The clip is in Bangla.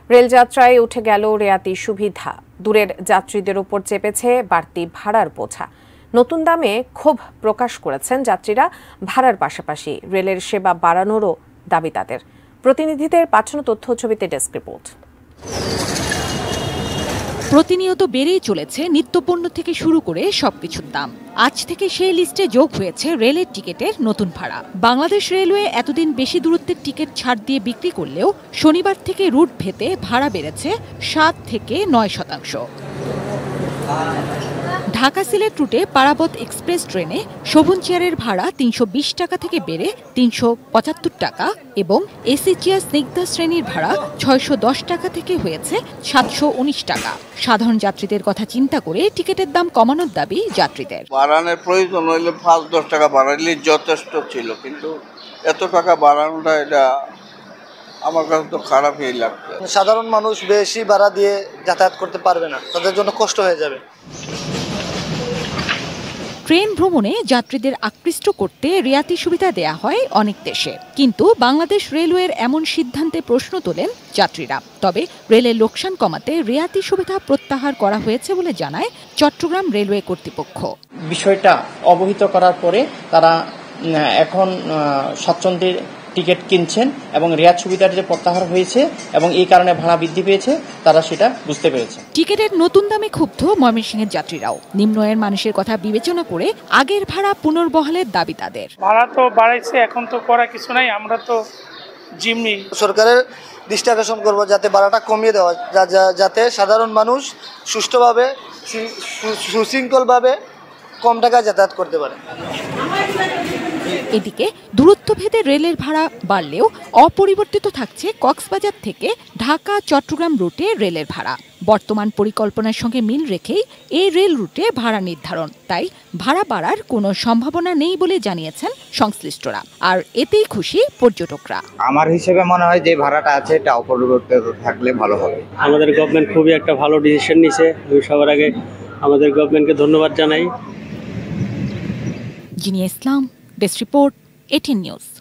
রেলযাত্রায় উঠে গেল রেয়াতি সুবিধা, দূরের যাত্রীদের উপর চেপেছে বাড়তি ভাড়ার বোঝা। নতুন দামে ক্ষোভ প্রকাশ করেছেন যাত্রীরা। ভাড়ার পাশাপাশি রেলের সেবা বাড়ানোরও দাবি তাদের। প্রতিনিধিদের পাঠানো তথ্য ছবিতে ডেস্ক রিপোর্ট। প্রতিনিয়ত বেড়েই চলেছে নিত্যপণ্য থেকে শুরু করে সবকিছুর দাম। আজ থেকে সেই লিস্টে যোগ হয়েছে রেলের টিকিটের নতুন ভাড়া। বাংলাদেশ রেলওয়ে এতদিন বেশি দূরত্বের টিকিট ছাড় দিয়ে বিক্রি করলেও শনিবার থেকে রুট ভেদে ভাড়া বেড়েছে ৭ থেকে ৯%। ঢাকা সিলেট রুটে পারাবত এক্সপ্রেস ট্রেনে শোভন চেয়ারের ভাড়া ৩২০ টাকা থেকে বেড়ে ৩৭৫ টাকা এবং এসি চেয়ার স্নিগ্ধা শ্রেণীর ভাড়া ৬১০ টাকা থেকে হয়েছে ৭১৯ টাকা। সাধারণ যাত্রীদের কথা চিন্তা করে টিকিটের দাম কমানোর দাবি যাত্রীদের। বাড়ানোর প্রয়োজন হইলে ৫-১০ টাকা বাড়াইলে যথেষ্ট ছিল, কিন্তু এত টাকা বাড়ানোটা এটা আমার কাছে তো খারাপই লাগছে। সাধারণ মানুষ বেশি ভাড়া দিয়ে যাতায়াত করতে পারবে না, তাদের জন্য কষ্ট হয়ে যাবে। ট্রেন ভ্রমণে যাত্রীদের আকৃষ্ট করতে রেয়াতি সুবিধা দেয়া হয় অনেক দেশে, কিন্তু বাংলাদেশ রেলওয়ের এমন সিদ্ধান্তে প্রশ্ন তোলেন যাত্রীরা। তবে রেলের লোকসান কমাতে রেয়াতি সুবিধা প্রত্যাহার করা হয়েছে বলে জানায় চট্টগ্রাম রেলওয়ে কর্তৃপক্ষ। বিষয়টা অবহিত করার পরে তারা এখন স্বচ্ছন্দের টিকিট কিনছেন এবং রেয়াত সুবিধার যে প্রত্যাহার হয়েছে এবং এই কারণে ভাড়া বৃদ্ধি পেয়েছে তারা সেটা বুঝতে পেরেছে। টিকিটের নতুন দামে ক্ষুব্ধ ময়মনসিংহের যাত্রীরাও। নিম্ন আয়ের মানুষের কথা বিবেচনা করে আগের ভাড়া পুনর্বহালের দাবি তাদের। ভাড়া তো বাড়াইছে, এখন তো করা কিছু নাই, আমরা তো জিম্মি। সরকারের দৃষ্টি আকর্ষণ করবো যাতে ভাড়াটা কমিয়ে দেওয়া, যাতে সাধারণ মানুষ সুষ্ঠুভাবে সুশৃঙ্খলভাবে কম টাকায় যাতায়াত করতে পারে। এদিকে দূরত্বভেদে রেলের ভাড়া বাড়লেও অপরিবর্তিত থাকছে কক্সবাজার থেকে ঢাকা চট্টগ্রাম রুটে রেলের ভাড়া। বর্তমান পরিকল্পনার সঙ্গে মিল রেখেই এই রেল রুটে ভাড়া নির্ধারণ, তাই ভাড়া বাড়ার কোনো সম্ভাবনা নেই বলে জানিয়েছেন সংশ্লিষ্টরা। আর এতেই খুশি পর্যটকরা। আমার হিসেবে মনে হয় যে ভাড়াটা আছে এটা অপরিবর্তিত থাকলে ভালো হবে। আমাদের গভর্নমেন্ট খুবই একটা ভালো ডিসিশন নিয়েছে। আমি সবার আগে আমাদের গভর্নমেন্টকে ধন্যবাদ জানাই। Zinia Islam, desk report, 18 news.